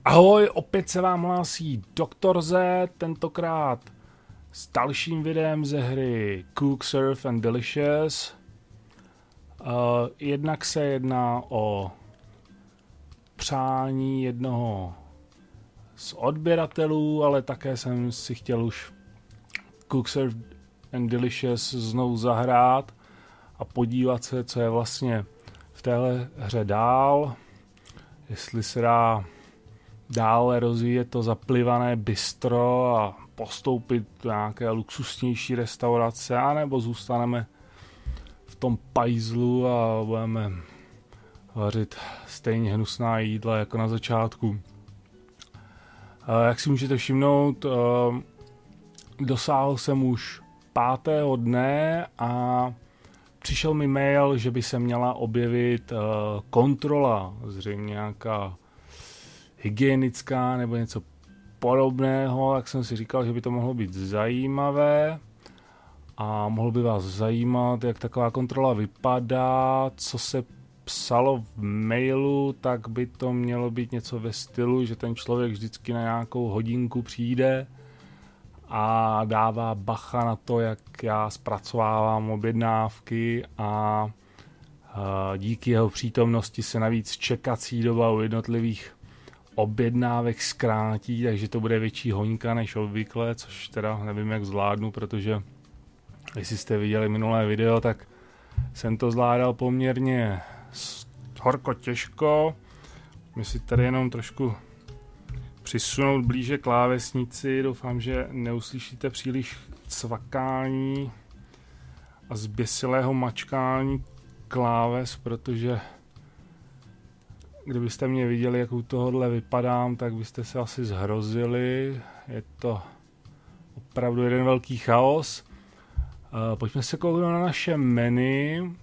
Ahoj, opět se vám hlásí Dr. Z, tentokrát s dalším videem ze hry Cook, Serve and Delicious. Jednak se jedná o přání jednoho z odběratelů, ale také jsem si chtěl už Cook, Serve and Delicious znovu zahrát a podívat se, co je vlastně v téhle hře dál, jestli se dá dále rozvíjet to zaplivané bistro a postoupit do nějaké luxusnější restaurace, anebo zůstaneme v tom pajzlu a budeme vařit stejně hnusná jídla jako na začátku. Jak si můžete všimnout, dosáhl jsem už 5. dne a přišel mi mail, že by se měla objevit kontrola, zřejmě nějaká hygienická nebo něco podobného, tak jsem si říkal, že by to mohlo být zajímavé a mohlo by vás zajímat, jak taková kontrola vypadá. Co se psalo v mailu, tak by to mělo být něco ve stylu, že ten člověk vždycky na nějakou hodinku přijde a dává bacha na to, jak já zpracovávám objednávky a díky jeho přítomnosti se navíc čekací doba u jednotlivých objednávek zkrátí, takže to bude větší hoňka než obvykle, což teda nevím, jak zvládnu, protože jestli jste viděli minulé video, tak jsem to zvládal poměrně horko těžko. My si tady jenom trošku přisunout blíže klávesnici, doufám, že neuslyšíte příliš cvakání a zběsilého mačkání kláves, protože kdybyste mě viděli, jak u tohohle vypadám, tak byste se asi zhrozili. Je to opravdu jeden velký chaos. Pojďme se kouknout na naše menu.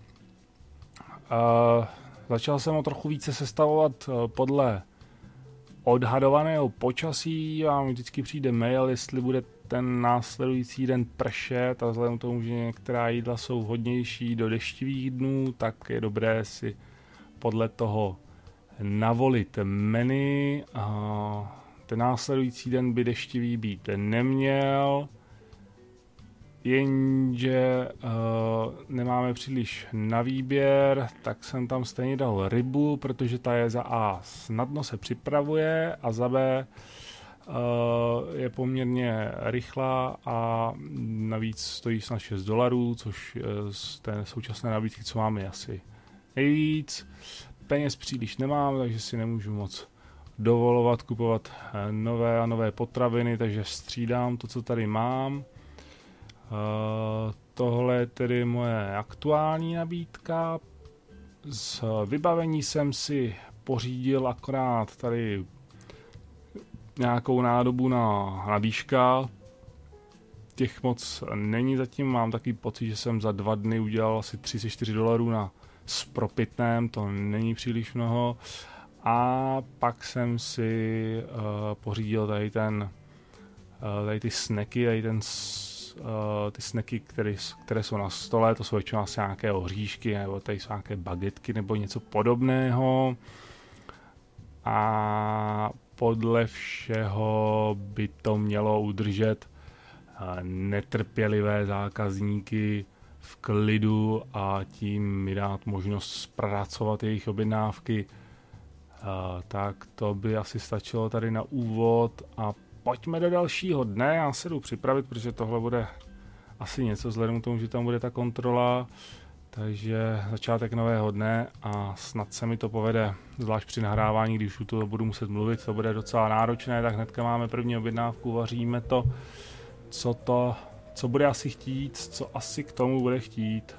Začal jsem ho trochu více sestavovat podle odhadovaného počasí. Vám vždycky přijde mail, jestli bude ten následující den pršet, a vzhledem k tomu, že některá jídla jsou vhodnější do deštivých dnů, tak je dobré si podle toho navolit menu. Ten následující den by deštivý být neměl, jenže nemáme příliš na výběr, tak jsem tam stejně dal rybu, protože ta je za A snadno se připravuje a za B je poměrně rychlá a navíc stojí snad $6, což z té současné nabídky, co máme, asi nejvíc. Peněz příliš nemám, takže si nemůžu moc dovolovat kupovat nové a nové potraviny, takže střídám to, co tady mám. Tohle je tedy moje aktuální nabídka. Z vybavení jsem si pořídil akorát tady nějakou nádobu na dýška. Těch moc není zatím, mám takový pocit, že jsem za 2 dny udělal asi $34 s propitném, to není příliš mnoho. A pak jsem si pořídil tady ty snacky, ty snacky, které jsou na stole, to jsou většinou asi nějaké oříšky, nebo tady jsou nějaké bagetky, nebo něco podobného. A podle všeho by to mělo udržet netrpělivé zákazníky v klidu a tím mi dát možnost zpracovat jejich objednávky. Tak to by asi stačilo tady na úvod a pojďme do dalšího dne. Já se jdu připravit, protože tohle bude asi něco vzhledem k tomu, že tam bude ta kontrola. Takže začátek nového dne a snad se mi to povede, zvlášť při nahrávání, když už to budu muset mluvit, to bude docela náročné, tak hnedka máme první objednávku, vaříme to, co bude asi chtít, co asi k tomu bude chtít.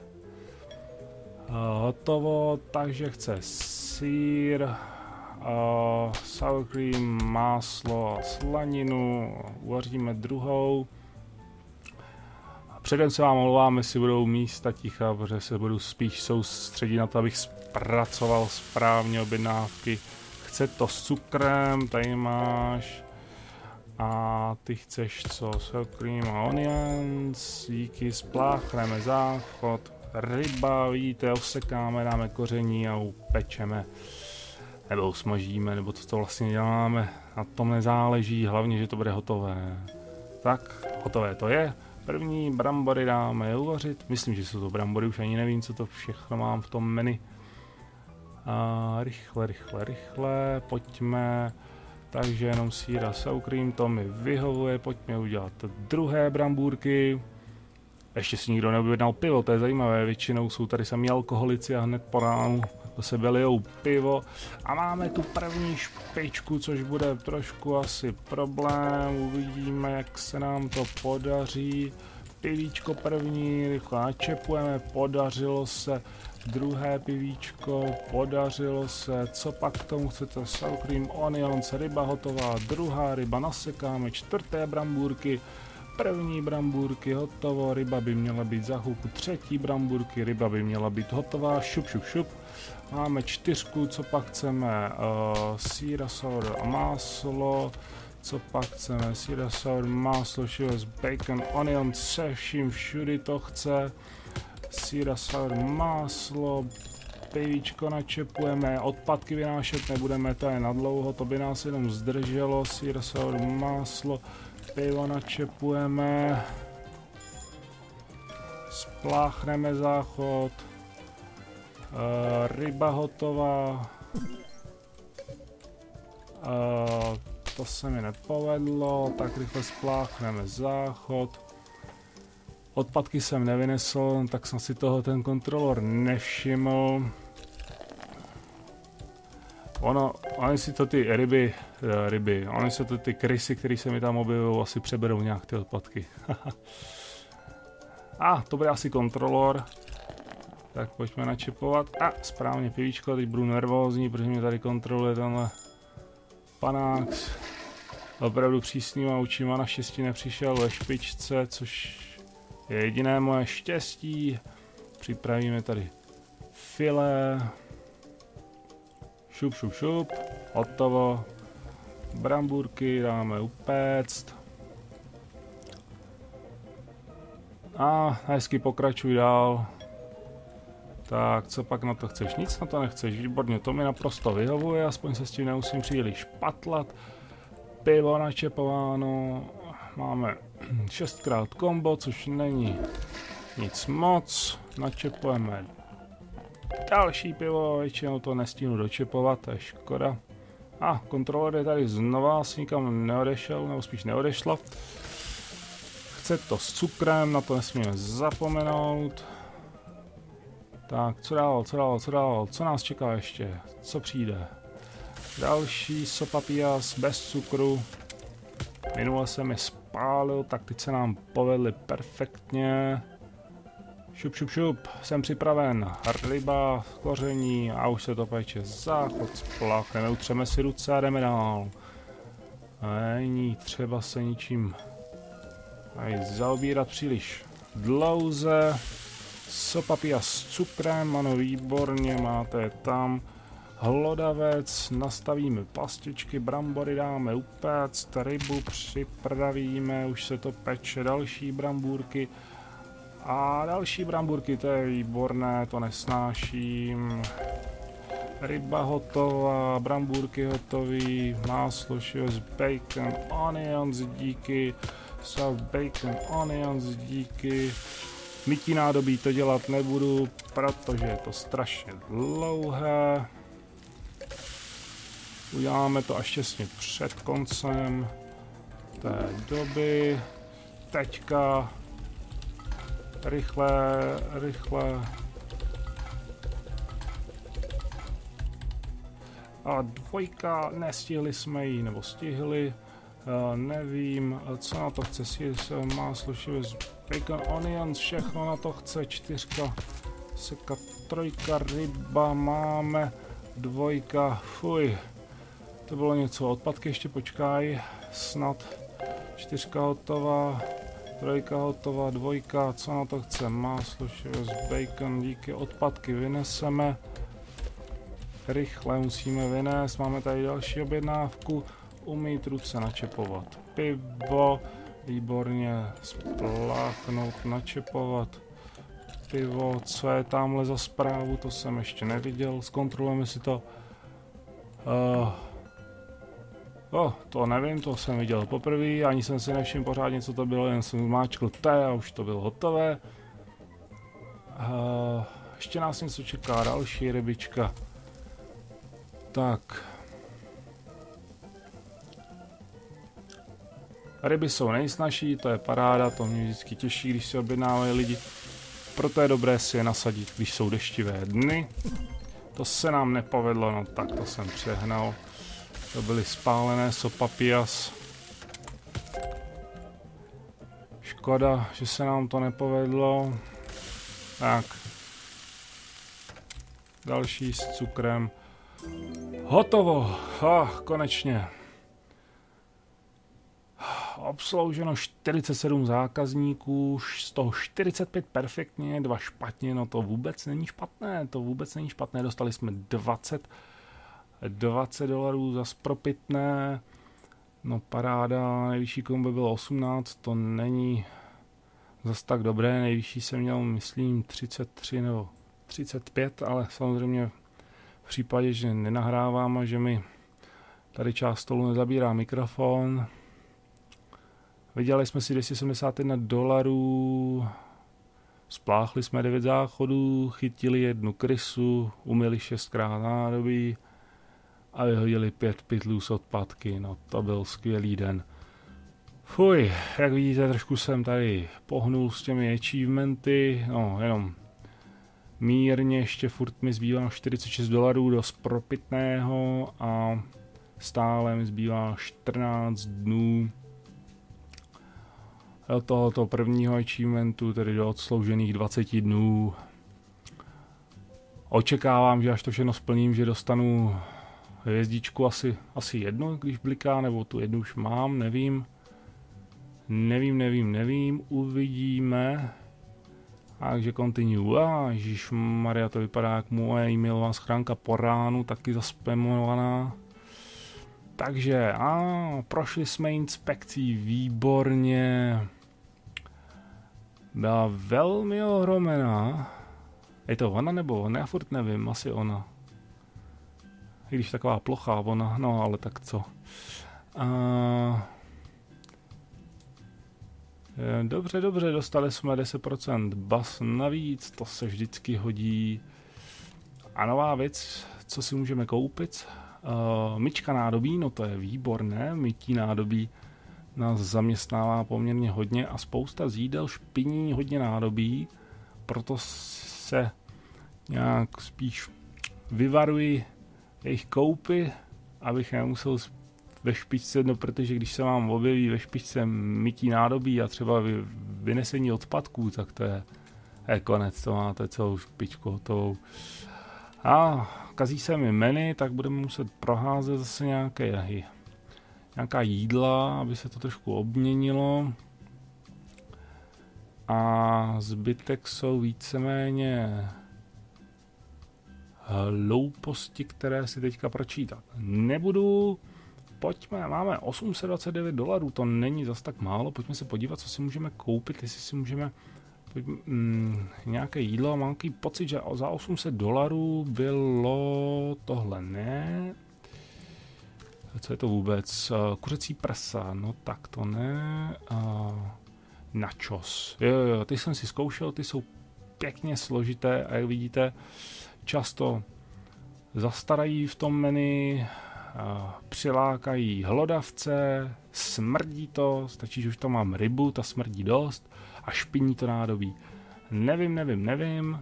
Hotovo, takže chce sýr, sour cream, máslo a slaninu, uvaříme druhou. Předem se vám omlouvám, jestli budou místa ticha, protože se budu spíš soustředit na to, abych zpracoval správně objednávky. Chce to s cukrem, tady máš. A ty chceš co? Sour cream a onions, díky, spláchneme záchod, ryba, vidíte, osekáme, dáme koření a upečeme. nebo usmažíme, nebo to vlastně děláme, na tom nezáleží, hlavně, že to bude hotové. Tak, hotové to je. První brambory dáme uvařit, myslím, že jsou to brambory, už ani nevím, co to všechno mám v tom menu. A rychle, pojďme. Takže jenom sýr a sour cream, to mi vyhovuje, pojďme udělat druhé brambůrky. Ještě si nikdo neobjednal pivo, to je zajímavé, většinou jsou tady sami alkoholici a hned po ránu do sebe lijou pivo. A máme tu první špičku, což bude trošku asi problém, uvidíme, jak se nám to podaří. Pivíčko první, rychle načepujeme, podařilo se. Druhé pivíčko, podařilo se, co pak k tomu chcete, sour cream, onions, ryba hotová, druhá ryba nasekáme, čtvrté brambůrky, první brambůrky hotovo, ryba by měla být za chvilku, třetí brambůrky, ryba by měla být hotová, šup, máme čtyřku, co pak chceme, sýr a sour a máslo, co pak chceme, sýr a sour, máslo, šivec, bacon, onion, se vším všudy to chce. Sýr a sour, máslo, pivíčko načepujeme, odpadky vynášet nebudeme, to je nadlouho, to by nás jenom zdrželo, sýr, sour, máslo, pivo načepujeme, spláchneme záchod, ryba hotová, to se mi nepovedlo, tak rychle spláchneme záchod. Odpadky jsem nevynesl, tak jsem si toho ten kontrolor nevšiml. Oni si to ty oni si to ty krysy, které se mi tam objevují, asi přeberou nějak ty odpadky. To bude asi kontrolor. Tak pojďme načepovat. Správně pivíčko, teď budu nervózní, protože mě tady kontroluje tenhle panák. Opravdu přísnýma očima, naštěstí nepřišel ve špičce, což je jediné moje štěstí. Připravíme tady filé. Šup, hotovo. Brambůrky dáme upéct. A hezky pokračuj dál. Tak, co pak na to chceš? Nic na to nechceš, výborně, to mi naprosto vyhovuje, aspoň se s tím nemusím příliš patlat. Pivo načepováno, máme 6x kombo, což není nic moc. Načepujeme další pivo, většinou to nestihnu dočepovat, to je škoda. Kontrolor je tady znova, asi nikam neodešel, nebo spíš neodešlo. Chce to s cukrem, na to nesmíme zapomenout. Tak, co dál, co nás čeká ještě, co přijde? Další sopapillas bez cukru. Minule jsem je spálil, tak teď se nám povedly perfektně. Šup, jsem připraven. Ryba, koření a už se to peče. Záchod, spláchneme, utřeme si ruce a jdeme dál. Není třeba se ničím zaobírat příliš dlouze. Sopapillas s cukrem, ano, výborně, máte je tam. Hlodavec, nastavíme pastičky, brambory dáme upéct, rybu připravíme, už se to peče, další brambůrky. A další brambůrky, to je výborné, to nesnáším. Ryba hotová, brambůrky hotový, máslo, šivec, bacon, onions, díky. Sour bacon, onions, díky. Mytí nádobí to dělat nebudu, protože je to strašně dlouhé. Uděláme to až těsně před koncem té doby. Teďka rychle. A dvojka, nestihli jsme ji, nebo stihli, nevím, co na to chce, máslo, šivec, bacon, onions, všechno na to chce, čtyřka, seka, trojka, ryba máme, dvojka, fuj, to bylo něco, odpadky ještě počkaj, snad, čtyřka hotová, trojka hotová, dvojka, co na to chce, máslo, šivec, bacon, díky, odpadky vyneseme, rychle musíme vynést, máme tady další objednávku, umýt ruce, načepovat pivo, výborně, spláchnout, načepovat pivo, co je tamhle za zprávu, to jsem ještě neviděl, zkontrolujeme si to. To nevím, to jsem viděl poprvé, ani jsem si nevšiml pořádně, co to bylo, jen jsem zmáčkl T a už to bylo hotové. Ještě nás něco čeká, další rybička. Tak. Ryby jsou nejsnažší, to je paráda, to mě vždycky těší, když si objednávají lidi. Proto je dobré si je nasadit, když jsou deštivé dny. To se nám nepovedlo, no tak to jsem přehnal. To byly spálené sopapias. Škoda, že se nám to nepovedlo. Tak. Další s cukrem. Hotovo! Konečně. Obslouženo 47 zákazníků, z toho 45 perfektně, 2 špatně, no to vůbec není špatné, dostali jsme $20 za propitné, no paráda, nejvyšší kombo bylo 18, to není zas tak dobré, nejvyšší jsem měl, myslím, 33 nebo 35, ale samozřejmě v případě, že nenahrávám a že mi tady část stolu nezabírá mikrofon. Vydělali jsme si $271, spláchli jsme 9 záchodů, chytili 1 krysu, umyli 6krát nádobí a vyhodili 5 pytlů z odpadky. No to byl skvělý den. Fuj, jak vidíte, trošku jsem tady pohnul s těmi achievementy, no jenom mírně, ještě furt mi zbývá $46 do propitného a stále mi zbývá 14 dnů do tohoto prvního achievementu, tedy do odsloužených 20 dnů. Očekávám, že až to všechno splním, že dostanu hvězdičku asi 1, když bliká, nebo tu 1 už mám, nevím. Nevím, uvidíme. Takže continue. Ježišmarja, to vypadá jak moje e-mailová schránka po ránu, taky zaspamovaná. Takže, prošli jsme inspekcí výborně. Byla velmi ohromená. Je to ona nebo ona? Já furt nevím, asi ona. I když taková plochá ona, no ale tak co. Dobře, dostali jsme 10% bas navíc, to se vždycky hodí. A nová věc, co si můžeme koupit? Myčka nádobí, no to je výborné, mytí nádobí nás zaměstnává poměrně hodně a spousta z jídel špiní hodně nádobí, proto se nějak spíš vyvaruji jejich koupy, abych nemusel ve špičce, no protože když se vám objeví ve špičce mytí nádobí a třeba vynesení odpadků, tak to je konec, to máte celou špičku hotovou. A kazí se mi menu, tak budeme muset proházet zase nějaká jídla, aby se to trošku obměnilo. A zbytek jsou víceméně hlouposti, které si teďka pročítat nebudu. Pojďme, máme $829, to není zas tak málo, pojďme se podívat, co si můžeme koupit, jestli si můžeme nějaké jídlo, mám takový pocit, že za $800 bylo tohle, ne? Co je to vůbec? Kuřecí prsa, no tak to ne. Nachos, jo, ty jsem si zkoušel, ty jsou pěkně složité a jak vidíte, často zastarají v tom menu, přilákají hlodavce, smrdí to, stačí, že už tam mám rybu, ta smrdí dost a špiní to nádobí. Nevím.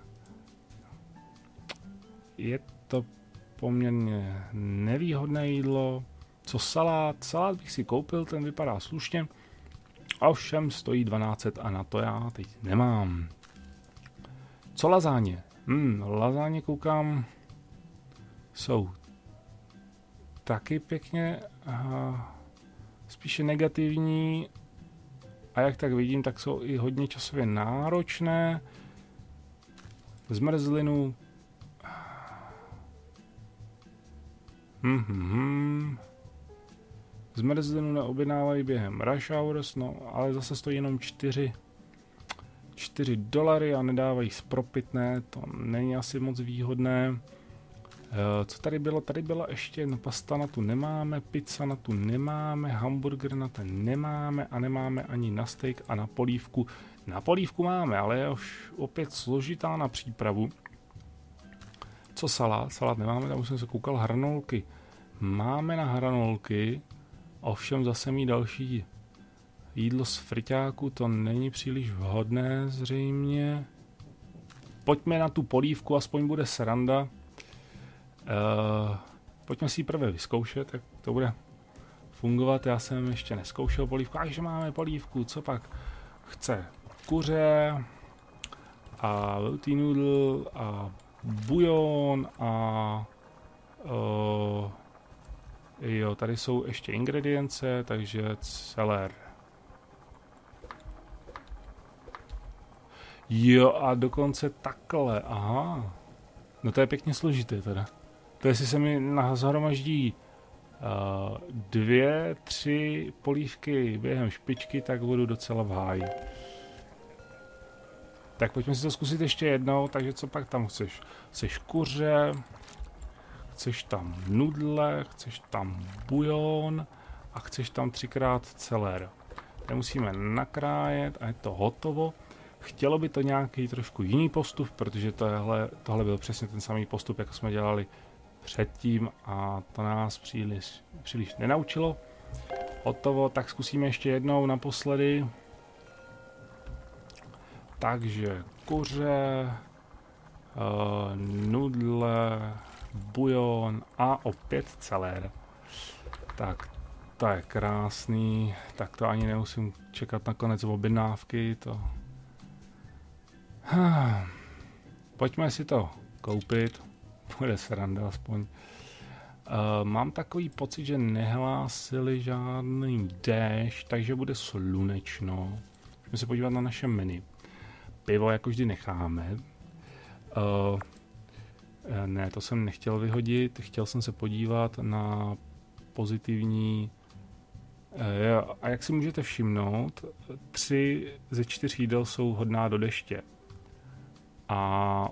Je to poměrně nevýhodné jídlo. Co salát? Salát bych si koupil, ten vypadá slušně. Ovšem stojí 1200 a na to já teď nemám. Co lazáně? Lazáně koukám, jsou taky pěkně spíše negativní a jak tak vidím, tak jsou i hodně časově náročné. Zmrzlinu. Zmrzlinu neobjednávají během rush hours, no ale zase stojí jenom $4 a nedávají spropitné, to není asi moc výhodné. Co tady bylo? Tady byla ještě pasta, na tu nemáme, pizza na tu nemáme, hamburger na ten nemáme a nemáme ani na steak a na polívku. Na polívku máme, ale je už opět složitá na přípravu. Co salát? Salát nemáme, tam už jsem se koukal, hranolky. Máme na hranolky, ovšem zase mít další jídlo z friťáku, to není příliš vhodné zřejmě. Pojďme na tu polívku, aspoň bude sranda. Pojďme si ji prvé vyzkoušet, tak to bude fungovat. Já jsem ještě neskoušel polívku, až máme polívku, co pak chce kuře a velký noodle a bujon a jo, tady jsou ještě ingredience, takže celer. Jo, a dokonce takhle, aha. No to je pěkně složité teda. To jestli se mi zhromaždí 2, 3 polívky během špičky, tak budu docela v háji. Tak pojďme si to zkusit ještě jednou, takže co pak tam chceš? Chceš kuře, chceš tam nudle, chceš tam bujon a chceš tam 3x celer. To musíme nakrájet a je to hotovo. Chtělo by to nějaký trošku jiný postup, protože tohle byl přesně ten samý postup, jako jsme dělali předtím a to nás příliš nenaučilo. Hotovo, tak zkusíme ještě jednou naposledy. Takže kuře, nudle, bujon a opět celer. Tak to je krásný, tak to ani nemusím čekat na konec objednávky. Pojďme si to koupit, bude sranda aspoň. Mám takový pocit, že nehlásili žádný déšť, takže bude slunečno. Můžeme se podívat na naše menu. Pivo jako vždy necháme. Ne, to jsem nechtěl vyhodit, chtěl jsem se podívat na pozitivní. A jak si můžete všimnout, 3 ze 4 jídel jsou hodná do deště. A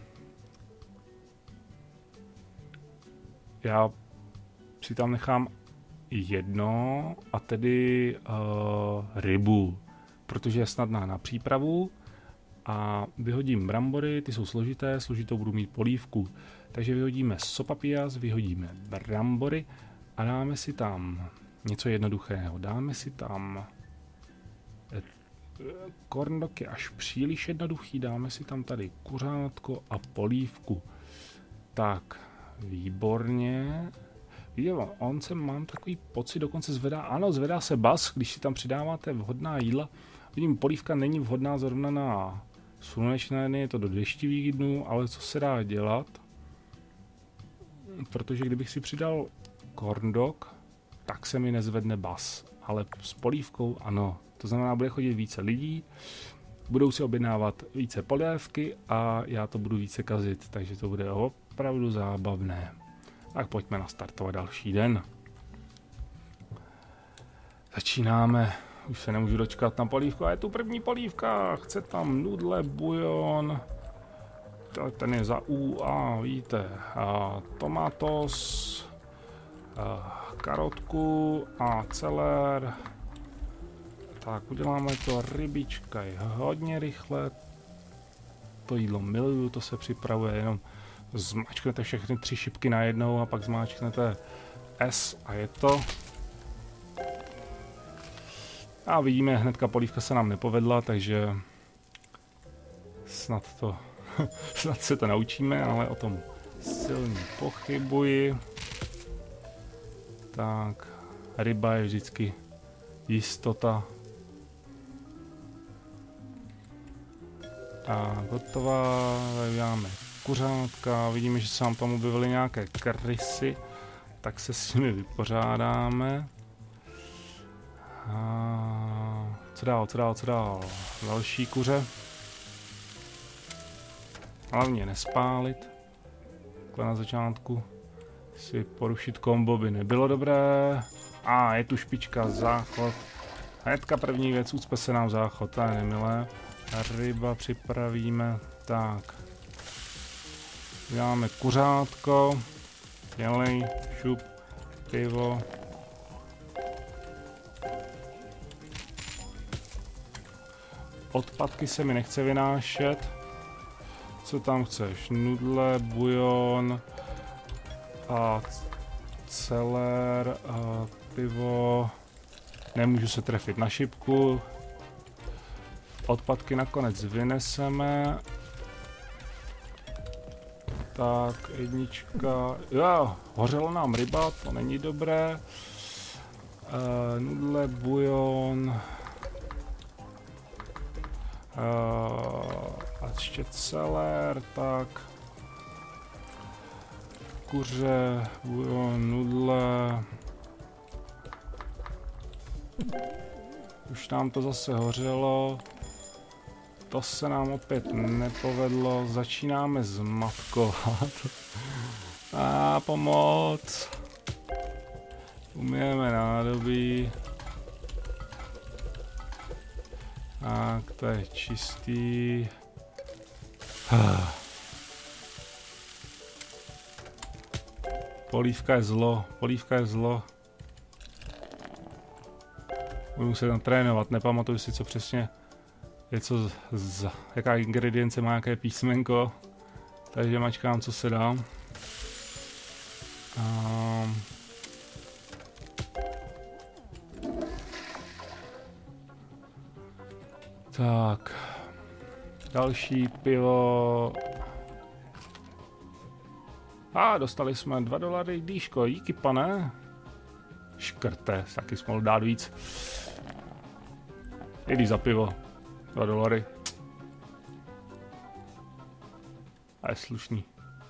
já si tam nechám jedno, a tedy rybu, protože je snadná na přípravu. A vyhodím brambory, ty jsou složitou budu mít polívku. Takže vyhodíme sopapillas, vyhodíme brambory a dáme si tam něco jednoduchého. Dáme si tam corn dog je až příliš jednoduchý, dáme si tam tady kuřátko a polívku. Tak, výborně. On se, mám takový pocit, dokonce zvedá se bas, když si tam přidáváte vhodná jídla. Vidím, polívka není vhodná zrovna na slunečné dny, je to do deštivých dnů, ale co se dá dělat? Protože kdybych si přidal corn dog, tak se mi nezvedne bas, ale s polívkou ano. To znamená, bude chodit více lidí, budou si objednávat více polévky a já to budu více kazit, takže to bude opravdu zábavné. Tak pojďme nastartovat další den. Začínáme, už se nemůžu dočkat na polívku, a je tu první polívka, chce tam nudle, bujon, ten je za U, víte, tomatos, karotku a celer. Tak uděláme to, rybička je hodně rychle, to jídlo miluju, to se připravuje, jenom zmáčknete všechny 3 šipky najednou a pak zmáčknete S a je to. A vidíme, hnedka polívka se nám nepovedla, takže snad se to naučíme, ale o tom silně pochybuji. Tak, ryba je vždycky jistota. A hotová, tady máme kuřátka, vidíme, že se nám tam objevily nějaké krysy, tak se s nimi vypořádáme. A co dál? Další kuře. Hlavně nespálit. Takhle na začátku si porušit kombo by nebylo dobré. A je tu špička, záchod. Hnedka první věc, ucpe se nám záchod, to je nemilé. Ryba připravíme, tak. Děláme kuřátko. Dělej, šup, pivo. Odpadky se mi nechce vynášet. Co tam chceš? Nudle, bujon a celer a pivo. Nemůžu se trefit na šipku. Odpadky nakonec vyneseme. Tak, jednička. Jo, hořela nám ryba, to není dobré. Nudle, bujon. A ještě celer, tak. Kuře, bujon, nudle. Už nám to zase hořelo. To se nám opět nepovedlo. Začínáme zmatkovat. A pomoc. Umyjeme nádobí. Tak, to je čistý. Polívka je zlo, polívka je zlo. Budu muset tam trénovat, nepamatuju si, co přesně je, jaká ingredience má jaké písmenko. Takže mačkám, co se dá. Tak. Další pivo. Dostali jsme $2 dýško, díky pane. Škrte, taky jsme mohli dát víc. Jdi za pivo. $2. A je slušný.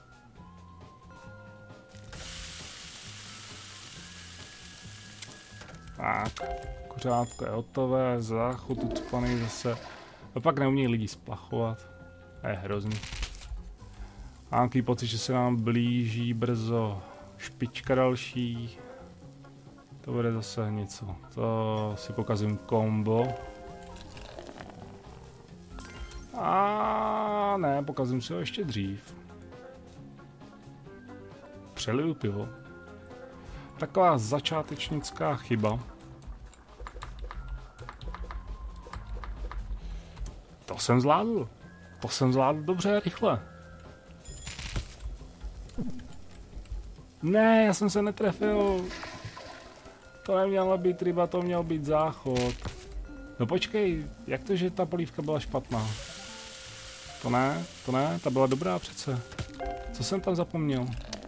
Tak, kuřátko je hotové, záchod ucpaný zase. A pak neumí lidi splachovat. Je hrozný. Mám takový pocit, že se nám blíží brzo špička další. To bude zase něco. To si pokazím kombo. A ne, pokazím si ho ještě dřív. Přeliju pivo. Taková začátečnická chyba. To jsem zvládl. To jsem zvládl dobře, rychle. Ne, já jsem se netrefil. To neměla být ryba, to měl být záchod. No počkej, jak to, že ta polívka byla špatná? To ne, ta byla dobrá přece. Co jsem tam zapomněl?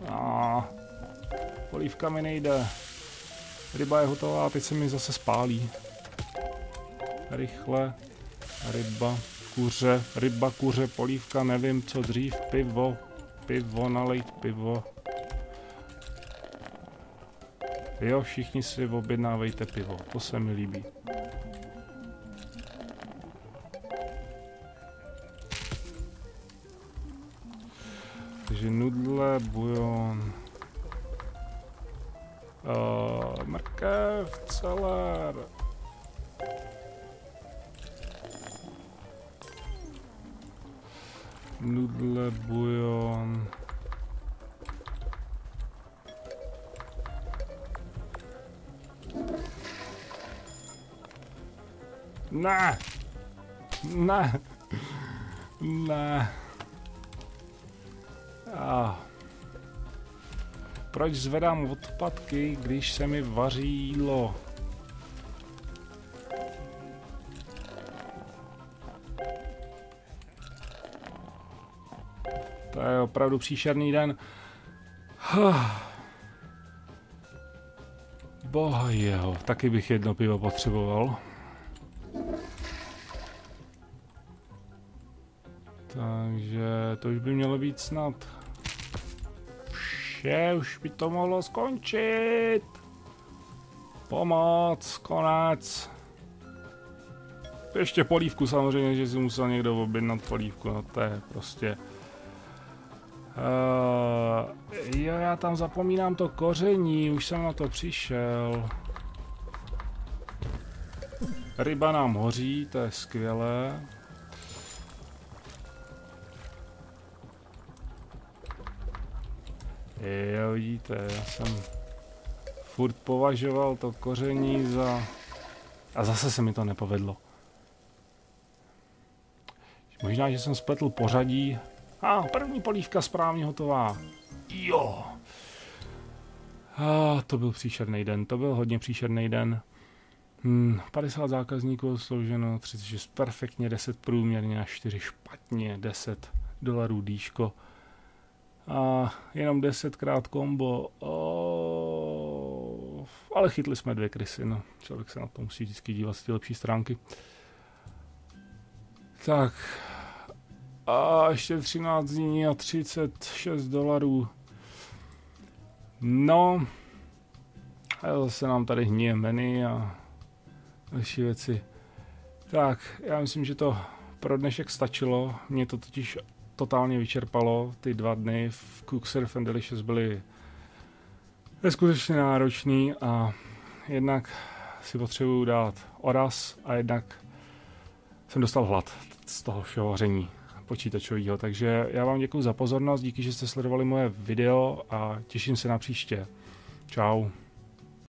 Polívka mi nejde. Ryba je hotová a teď se mi zase spálí. Rychle. Ryba, kuře, polívka, nevím co dřív, pivo, nalejt pivo. Jo, všichni si objednávejte pivo, to se mi líbí. Takže nudle, bujon. Mrkev, celer. Nudle, bujon. Ne! Ne! Ne! Proč zvedám odpadky, když se mi vaří jídlo? To je opravdu příšerný den. Boha jeho, taky bych jedno pivo potřeboval. Takže to už by mělo být snad. Už by to mohlo skončit. Pomoc, konec. Ještě polívku samozřejmě, že si musel někdo objednat polívku, no to je prostě. Jo, já tam zapomínám to koření, už jsem na to přišel. Ryba nám hoří, to je skvělé. Jo, vidíte, já jsem furt považoval to koření za... A zase se mi to nepovedlo. Možná, že jsem spletl pořadí. První polívka správně hotová. Jo. To byl příšerný den, to byl hodně příšerný den. 50 zákazníků složeno, 36 perfektně, 10 průměrně a 4 špatně, $10 dýško. A jenom 10krát kombo. Ale chytli jsme 2 krysy, no. Člověk se na to musí vždycky dívat z té lepší stránky. Tak. A ještě 13 dní a $36. No. A zase nám tady hníje menu a další věci. Tak, já myslím, že to pro dnešek stačilo. Mě to totiž totálně vyčerpalo. Ty 2 dny v Cook Surf and Delicious byly skutečně náročný a jednak si potřebuju dát oraz a jednak jsem dostal hlad z toho všeho vaření počítačového. Takže já vám děkuji za pozornost, díky, že jste sledovali moje video a těším se na příště. Čau.